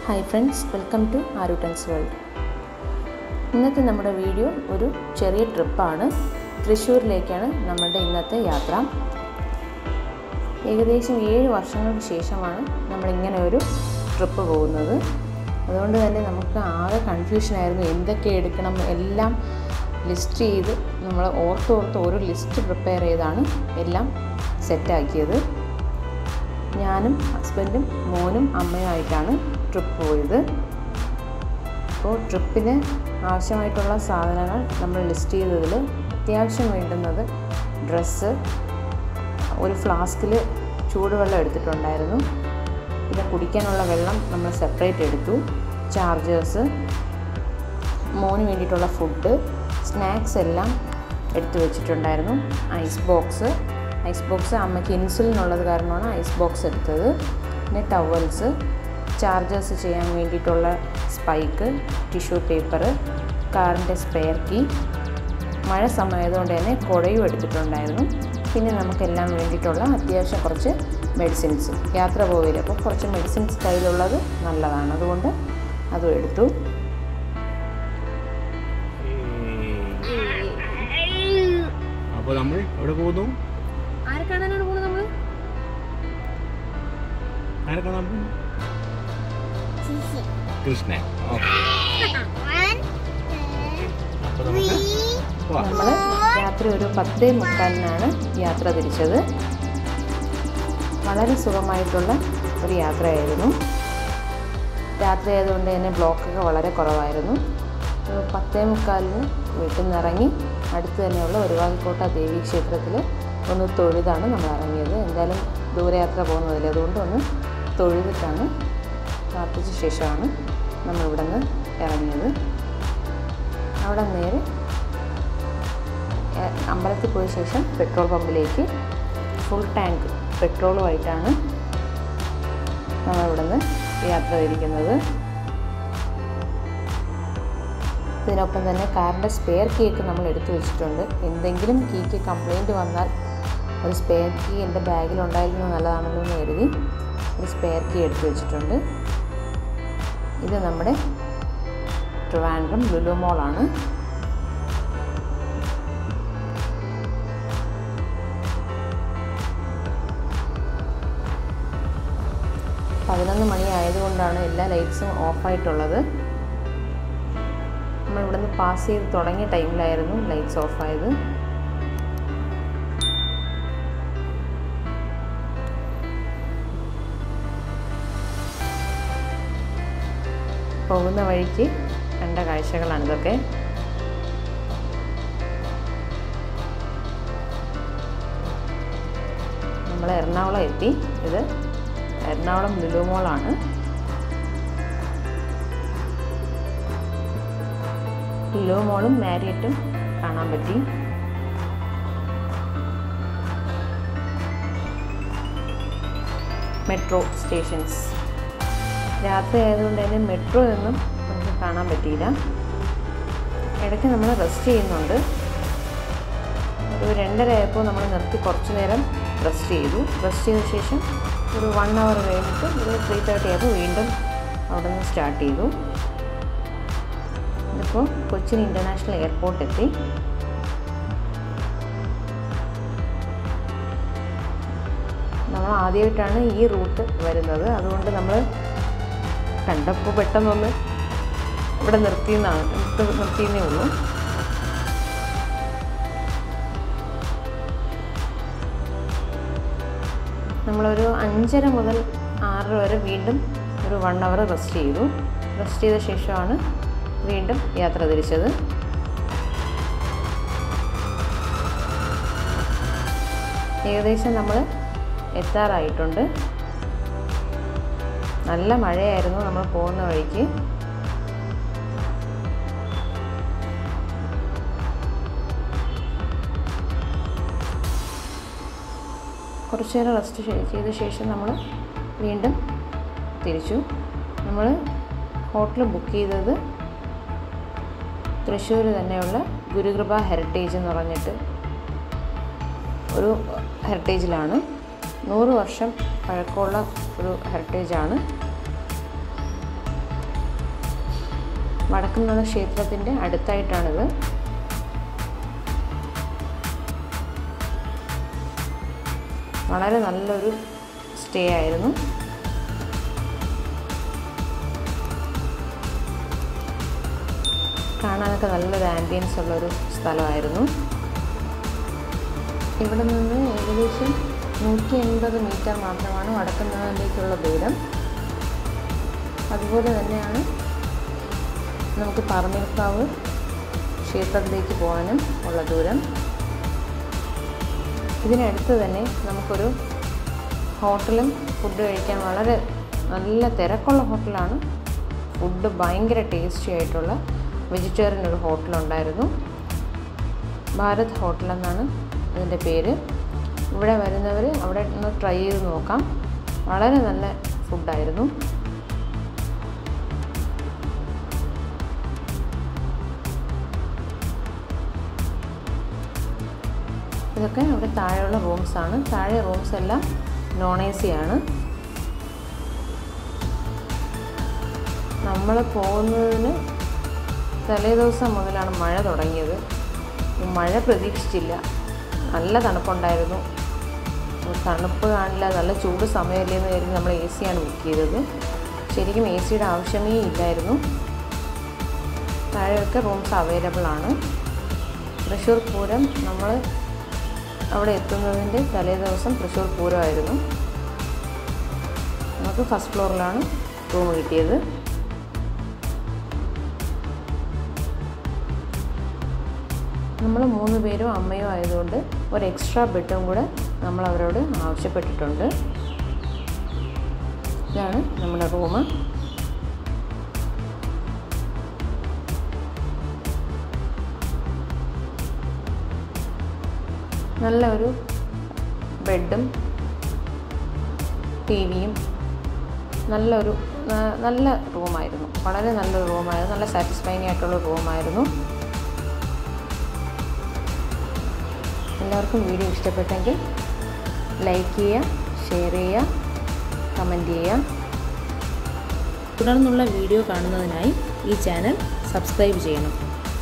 Hi friends, welcome to Aarav World. ഇന്നത്തെ നമ്മുടെ video ഒരു ചെറിയ ട്രിപ്പാണ്. തൃശ്ശൂരിലേക്കാണ് നമ്മുടെ ഇന്നത്തെ യാത്ര. ഏകദേശം 7 വർഷങ്ങൾക്ക് ശേഷമാണ് നമ്മൾ ഇങ്ങനെ ഒരു ട്രിപ്പ് പോകുന്നത്. അതുകൊണ്ട് തന്നെ നമുക്ക് ആകെ കൺഫ്യൂഷൻ ആയിരുന്നു. എന്തൊക്കെ എടുക്കണം എല്ലാം ലിസ്റ്റ് ചെയ്ത് നമ്മൾ ഓർത്ത് ഒരു ലിസ്റ്റ് പ്രിപ്പയർ ചെയ്താണ് എല്ലാം സെറ്റാക്കിയത്. ഞാനും ഹസ്ബൻഡും മോനും അമ്മയുമായിട്ടാണ് ട്രിപ്പ് പോയത്. അപ്പോൾ ട്രിപ്പിന് ആവശ്യമായിട്ടുള്ള സാധനങ്ങൾ നമ്മൾ ലിസ്റ്റ് ചെയ്തതിൽ അത്യാവശ്യം വേണ്ടുന്നത് ഡ്രസ്സ്, ഒരു ഫ്ലാസ്കിൽ ചൂടുവെള്ളം എടുത്തിട്ടുണ്ടായിരുന്നു, പിന്നെ കുടിക്കാനുള്ള വെള്ളം നമ്മൾ സെപ്പറേറ്റ് എടുത്തു, ചാർജേഴ്സ്, മോന് വേണ്ടിയിട്ടുള്ള ഫുഡ്, സ്നാക്സ് എല്ലാം എടുത്തു വെച്ചിട്ടുണ്ടായിരുന്നു. ഐസ് ബോക്സ് അമ്മയ്ക്ക് ഇൻസുലിനുള്ളത് കാരണമാണ് ഐസ് ബോക്സ് എടുത്തത്. പിന്നെ ടവൽസ്, ചാർജേഴ്സ് ചെയ്യാൻ വേണ്ടിയിട്ടുള്ള സ്പൈക്ക്, ടിഷ്യൂ പേപ്പർ, കാറിൻ്റെ സ്പെയർ കീ, മഴ സമയതുകൊണ്ട് തന്നെ കുടയും എടുത്തിട്ടുണ്ടായിരുന്നു. പിന്നെ നമുക്കെല്ലാം വേണ്ടിയിട്ടുള്ള അത്യാവശ്യം കുറച്ച് മെഡിസിൻസ്, യാത്ര പോവില്ല, അപ്പോൾ കുറച്ച് മെഡിസിൻസ് കയ്യിലുള്ളത് നല്ലതാണ്, അതുകൊണ്ട് അതും എടുത്തു. അപ്പോൾ നമ്മൾ എവിടെ പോകുന്നു? ആരെ കാണാനാണ് പോകുന്നത്? നമ്മൾ ആരെ കാണാൻ പോകുന്നു? കൃഷ്ണ. നമ്മൾ രാത്രി ഒരു 10:45 യാത്ര തിരിച്ചത്. വളരെ സുഖമായിട്ടുള്ള ഒരു യാത്രയായിരുന്നു. രാത്രി ആയതുകൊണ്ട് തന്നെ ബ്ലോക്കൊക്കെ വളരെ കുറവായിരുന്നു. 10:45 വീട്ടിൽ നിന്ന് ഇറങ്ങി അടുത്ത് തന്നെയുള്ള ഒരുവാകക്കോട്ട ദേവി ക്ഷേത്രത്തിൽ ഒന്ന് തൊഴുതാണ് നമ്മൾ ഇറങ്ങിയത്. എന്തായാലും ദൂരയാത്ര പോകുന്നതല്ലേ, അതുകൊണ്ട് ഒന്ന് തൊഴുതിട്ടാണ്, പ്രാർത്ഥിച്ച ശേഷമാണ് നമ്മളിവിടെ നിന്ന് ഇറങ്ങിയത്. അവിടെ നേരെ അമ്പലത്തിൽ പോയ ശേഷം പെട്രോൾ പമ്പിലേക്ക് ഫുൾ ടാങ്ക് പെട്രോളുമായിട്ടാണ് നമ്മളിവിടെ നിന്ന് യാത്ര തിരിക്കുന്നത്. ഇതിനൊപ്പം തന്നെ കാറിൻ്റെ സ്പെയർ കീയൊക്കെ നമ്മൾ എടുത്തു വെച്ചിട്ടുണ്ട്. എന്തെങ്കിലും കീക്ക് കംപ്ലൈൻറ്റ് വന്നാൽ ഒരു സ്പെയർ കീ എൻ്റെ ബാഗിലുണ്ടായിരുന്നു, നല്ലതാണല്ലോ എന്ന് കരുതി ഒരു സ്പെയർ കീ എടുത്തു വെച്ചിട്ടുണ്ട്. ഇത് നമ്മുടെ ട്രിവാൻഡ്രം ലുലു മോളാണ്. പതിനൊന്ന് മണി ആയതുകൊണ്ടാണ് എല്ലാ ലൈറ്റ്സും ഓഫായിട്ടുള്ളത്. നമ്മളിവിടെ നിന്ന് പാസ് ചെയ്ത് തുടങ്ങിയ ടൈമിലായിരുന്നു ലൈറ്റ്സ് ഓഫായത്. പോകുന്ന വഴിക്ക് കണ്ട കാഴ്ചകളാണ് ഇതൊക്കെ. നമ്മൾ എറണാകുളം എത്തി. ഇത് എറണാകുളം ലുലു മോളാണ്. ലുലു മോളും മാരിയറ്റും കാണാൻ പറ്റി. മെട്രോ സ്റ്റേഷൻസ് രാത്രി ആയതുകൊണ്ട് തന്നെ മെട്രോ ഒന്നും നമുക്ക് കാണാൻ പറ്റിയില്ല. ഇടയ്ക്ക് നമ്മൾ റെസ്റ്റ് ചെയ്യുന്നുണ്ട്. ഒരു 2:30 ആയപ്പോൾ നമ്മൾ നിർത്തി കുറച്ച് നേരം റെസ്റ്റ് ചെയ്ത ശേഷം ഒരു 1 hour കഴിഞ്ഞിട്ട് ഒരു 3:30 ആയപ്പോൾ വീണ്ടും അവിടെ നിന്ന് സ്റ്റാർട്ട് ചെയ്തു. ഇതിപ്പോൾ കൊച്ചിൻ ഇൻ്റർനാഷണൽ എയർപോർട്ട് എത്തി. നമ്മൾ ആദ്യമായിട്ടാണ് ഈ റൂട്ട് വരുന്നത്, അതുകൊണ്ട് നമ്മൾ കണ്ടപ്പോൾ പെട്ടെന്നൊന്ന് ഇവിടെ നിർത്തിയെന്നേ ഉള്ളൂ. നമ്മളൊരു 5:30 മുതൽ 6 വരെ വീണ്ടും ഒരു 1 hour റെസ്റ്റ് ചെയ്ത ശേഷമാണ് വീണ്ടും യാത്ര തിരിച്ചത്. ഏകദേശം നമ്മൾ എത്താറായിട്ടുണ്ട്. നല്ല മഴയായിരുന്നു നമ്മൾ പോകുന്ന വഴിക്ക്. കുറച്ച് നേരം റെസ്റ്റ് ചെയ്ത ശേഷം നമ്മൾ വീണ്ടും തിരിച്ചു. നമ്മൾ ഹോട്ടൽ ബുക്ക് ചെയ്തത് തൃശ്ശൂർ തന്നെയുള്ള ഗുരുകൃപ ഹെറിറ്റേജ് എന്ന് പറഞ്ഞിട്ട് ഒരു ഹെറിറ്റേജിലാണ്. 100 വർഷം പഴക്കമുള്ള ഒരു ഹെറിറ്റേജാണ്. വടക്കുംനാഥ ക്ഷേത്രത്തിൻ്റെ അടുത്തായിട്ടാണിത്. വളരെ നല്ലൊരു സ്റ്റേ ആയിരുന്നു. കാണാനൊക്കെ നല്ലൊരു ആംബിയൻസ് ഉള്ളൊരു സ്ഥലമായിരുന്നു. ഇവിടെ നിന്ന് ഏകദേശം 180 മീറ്റർ മാത്രമാണ് വടക്കുംനാഥിലേക്കുള്ള ദൂരം. അതുപോലെ തന്നെയാണ് നമുക്ക് പറമേൽക്കാവ് ക്ഷേത്രത്തിലേക്ക് പോകാനും ഉള്ള ദൂരം. ഇതിനടുത്ത് തന്നെ നമുക്കൊരു ഹോട്ടലും ഫുഡ് കഴിക്കാൻ വളരെ നല്ല തിരക്കുള്ള ഹോട്ടലാണ്. ഫുഡ് ഭയങ്കര ടേസ്റ്റി ആയിട്ടുള്ള വെജിറ്റേറിയൻ ഒരു ഹോട്ടലുണ്ടായിരുന്നു. ഭാരത് ഹോട്ടൽ എന്നാണ് ഇതിൻ്റെ പേര്. ഇവിടെ വരുന്നവർ അവിടെ ഒന്ന് ട്രൈ ചെയ്ത് നോക്കാം. വളരെ നല്ല ഫുഡായിരുന്നു. ഇതൊക്കെ അവിടെ താഴെയുള്ള റൂംസാണ്. താഴെ റൂംസ് എല്ലാം നോൺ AC ആണ്. നമ്മൾ പോകുന്നതിന് തലേദിവസം മുതലാണ് മഴ തുടങ്ങിയത്. മഴ പ്രതീക്ഷിച്ചില്ല. നല്ല തണുപ്പുണ്ടായിരുന്നു. തണുപ്പ് കാണില്ല, നല്ല ചൂട് സമയമല്ലേ എന്ന് കരുതി നമ്മൾ AC ആണ് ബുക്ക് ചെയ്തത്. ശരിക്കും ACയുടെ ആവശ്യമേ ഇല്ലായിരുന്നു. താഴെയൊക്കെ റൂംസ് അവൈലബിൾ ആണ്. തൃശ്ശൂർ പൂരം നമ്മൾ അവിടെ എത്തുന്നതിൻ്റെ തലേദിവസം തൃശ്ശൂർ പൂരമായിരുന്നു. നമുക്ക് ഫസ്റ്റ് ഫ്ലോറിലാണ് റൂം കിട്ടിയത്. നമ്മൾ 3 പേരും അമ്മയും ആയതുകൊണ്ട് ഒരു എക്സ്ട്രാ ബെഡും കൂടെ നമ്മൾ അവരോട് ആവശ്യപ്പെട്ടിട്ടുണ്ട്. ഇതാണ് നമ്മുടെ റൂം. നല്ല ഒരു ബെഡും ടിവിയും നല്ല റൂമായിരുന്നു. വളരെ നല്ലൊരു റൂമായിരുന്നു. നല്ല സാറ്റിസ്ഫൈങ് ആയിട്ടുള്ള റൂമായിരുന്നു. എല്ലാവർക്കും വീഡിയോ ഇഷ്ടപ്പെട്ടെങ്കിൽ ലൈക്ക് ചെയ്യുക, ഷെയർ ചെയ്യുക, കമൻറ്റ് ചെയ്യുക. തുടർന്നുള്ള വീഡിയോ കാണുന്നതിനായി ഈ ചാനൽ സബ്സ്ക്രൈബ് ചെയ്യണം.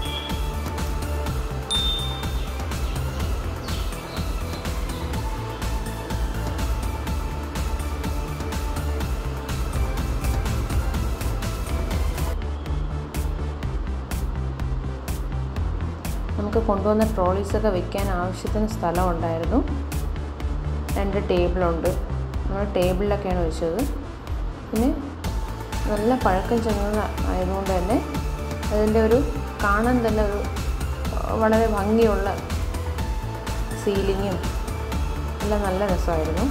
നമുക്ക് കൊണ്ടുവന്ന ട്രോളീസൊക്കെ വെക്കാൻ ആവശ്യത്തിന് സ്ഥലമുണ്ടായിരുന്നു. 2 ടേബിളുണ്ട്. നമ്മൾ ടേബിളിലൊക്കെയാണ് വെച്ചത്. പിന്നെ നല്ല പഴക്കം ചെന്നത് ആയതുകൊണ്ട് തന്നെ അതിൻ്റെ ഒരു കാണാൻ തന്നെ ഒരു വളരെ ഭംഗിയുള്ള സീലിങ്ങും എല്ലാം നല്ല രസമായിരുന്നു.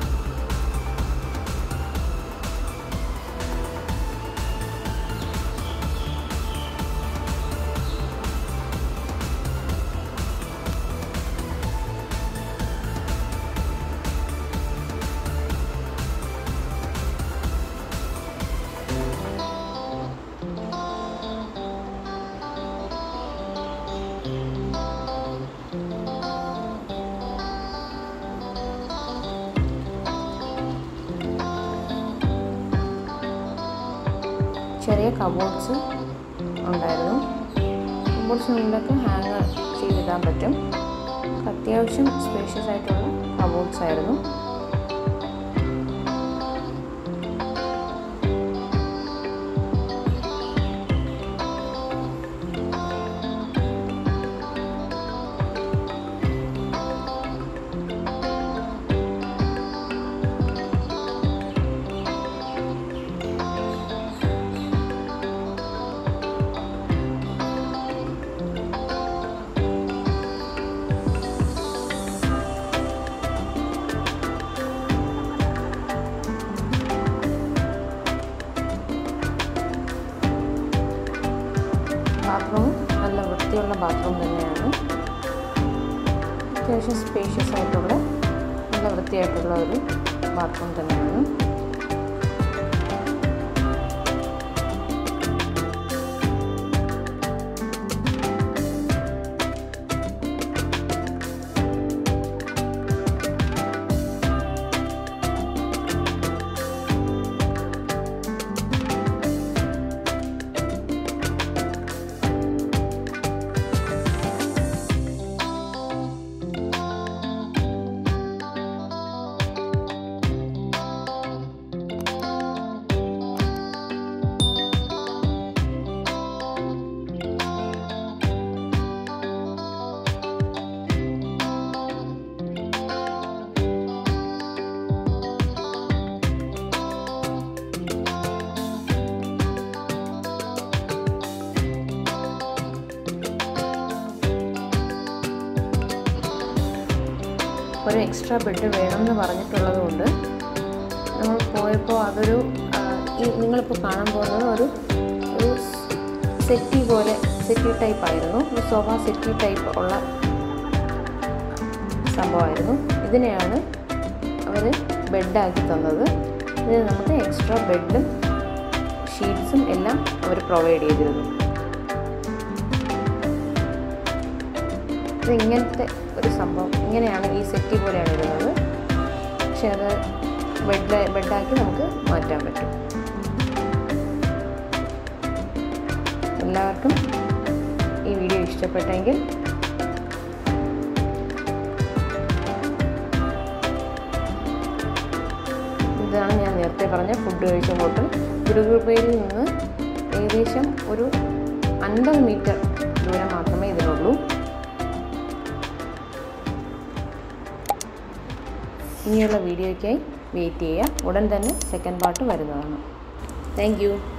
ചെറിയ കബോർഡ്സ് ഉണ്ടായിരുന്നു. കബോർഡ്സിനുള്ളിലൊക്കെ ഹാങ് ചെയ്തിടാൻ പറ്റും. അത്യാവശ്യം സ്പേഷ്യസ് ആയിട്ടുള്ള കബോർഡ്സ് ആയിരുന്നു. ബാത്റൂം നല്ല വൃത്തിയുള്ള ബാത്റൂം തന്നെയാണ്. അത്യാവശ്യം സ്പേഷ്യസ് ആയിട്ടുള്ള നല്ല വൃത്തിയായിട്ടുള്ള ഒരു ബാത്റൂം തന്നെയാണ്. ഒരു എക്സ്ട്രാ ബെഡ് വേണമെന്ന് പറഞ്ഞിട്ടുള്ളത് കൊണ്ട് നമ്മൾ പോയപ്പോൾ അതൊരു നിങ്ങളിപ്പോൾ കാണാൻ പോകുന്നത് ഒരു സെറ്റി ടൈപ്പ് ആയിരുന്നു. ഒരു സോഫ സെറ്റി ടൈപ്പ് ഉള്ള സംഭവമായിരുന്നു. ഇതിനെയാണ് അവർ ബെഡാക്കി തന്നത്. ഇതിന് നമുക്ക് എക്സ്ട്രാ ബെഡും ഷീറ്റ്സും എല്ലാം അവർ പ്രൊവൈഡ് ചെയ്തിരുന്നു. ഇത് ഇങ്ങനത്തെ ഒരു സംഭവം, ഇങ്ങനെയാണ് ഈ സെറ്റി പോലെയാണ് ഇരുന്നത്. പക്ഷെ അത് ബെഡാക്കി നമുക്ക് മാറ്റാൻ പറ്റും. എല്ലാവർക്കും ഈ വീഡിയോ ഇഷ്ടപ്പെട്ടെങ്കിൽ ഇതാണ് ഞാൻ നേരത്തെ പറഞ്ഞ ഫുഡ് കഴിച്ച ഹോട്ടൽ. ഗുരുകൃപയിൽ നിന്ന് ഏകദേശം ഒരു 50 മീറ്റർ ദൂരം മാത്രമേ ഇതിനുള്ളൂ. ഇനിയുള്ള വീഡിയോയ്ക്കായി വെയിറ്റ് ചെയ്യുക. ഉടൻ തന്നെ സെക്കൻഡ് പാർട്ട് വരുന്നതാണ്. Thank U.